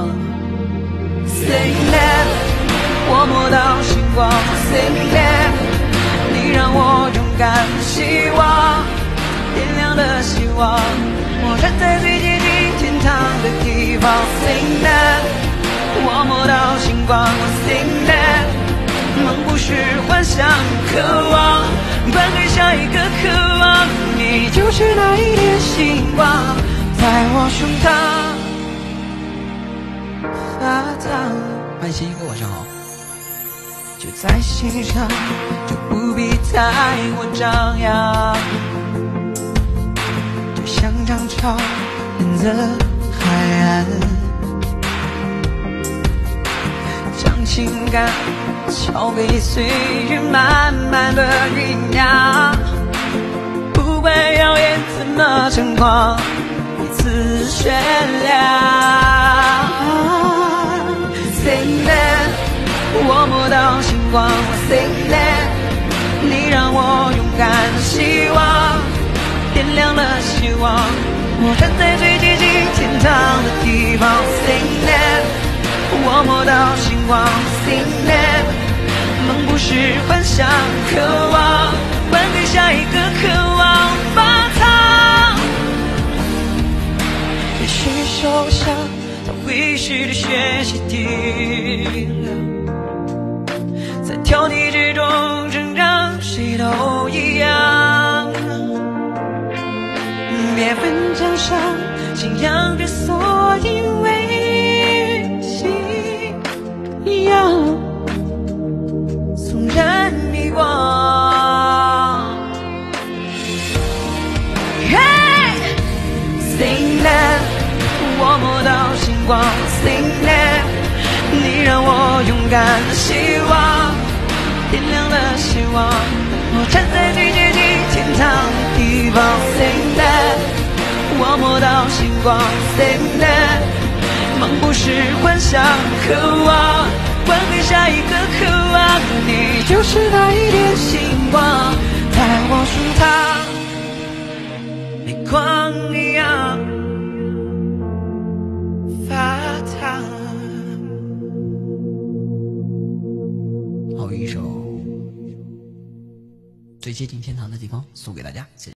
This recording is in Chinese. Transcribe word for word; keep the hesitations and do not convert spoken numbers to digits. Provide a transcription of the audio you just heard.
望。Say never， 我摸到星光。Say never， 你让我勇敢，希望点亮了希望。我站在最接近天堂的地方。Say never， 我摸到星光。Say never， 梦不是幻想，渴望灌溉下一个渴望。你就是那一点星光，在我胸膛发烫。欢迎新一哥，晚上好。就在心上，就不必太过张扬，就像涨潮沿着海岸，将情感交给岁月慢慢的酝酿，不管谣言怎么猖狂，彼此宣亮。Say that， 我摸到星光。Say that， 你让我勇敢，希望点亮了希望。我站在最接近天堂的地方。Say that， 我摸到星光。Say that， 梦不是幻想，渴望灌溉下一个渴望发烫。也许受伤在回忆的学习体谅，在挑剔之中成长，谁都一样。别分江山，信仰之所以为信仰，纵然迷惘。Hey， Say that， 我摸到星光。Say that， 你让我勇敢，希望点亮了希望。我站在最接近天堂的地方。Say that， 我摸到星光。Say that， 梦不是幻想，渴望灌溉下一个渴望。你就是那一点星光，在我胸膛，泪光一样发烫。好，一首最接近天堂的地方送给大家。谢谢。